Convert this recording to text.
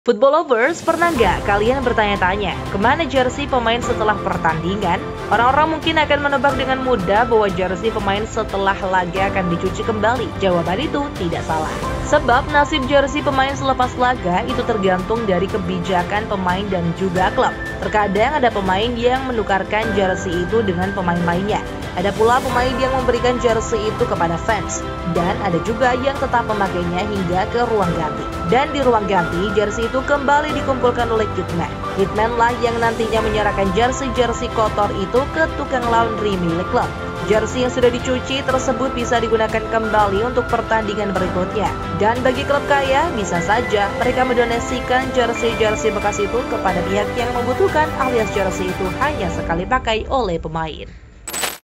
Football lovers, pernah nggak kalian bertanya-tanya kemana jersey pemain setelah pertandingan? Orang-orang mungkin akan menebak dengan mudah bahwa jersey pemain setelah laga akan dicuci kembali. Jawaban itu tidak salah. Sebab nasib jersey pemain selepas laga itu tergantung dari kebijakan pemain dan juga klub. Terkadang ada pemain yang menukarkan jersey itu dengan pemain lainnya. Ada pula pemain yang memberikan jersey itu kepada fans. Dan ada juga yang tetap memakainya hingga ke ruang ganti. Dan di ruang ganti, jersey itu kembali dikumpulkan oleh kitman. Kitman lah yang nantinya menyerahkan jersey-jersey kotor itu ke tukang laundry milik klub. Jersey yang sudah dicuci tersebut bisa digunakan kembali untuk pertandingan berikutnya. Dan bagi klub kaya, bisa saja mereka mendonasikan jersey-jersey bekas itu kepada pihak yang membutuhkan, alias jersey itu hanya sekali pakai oleh pemain.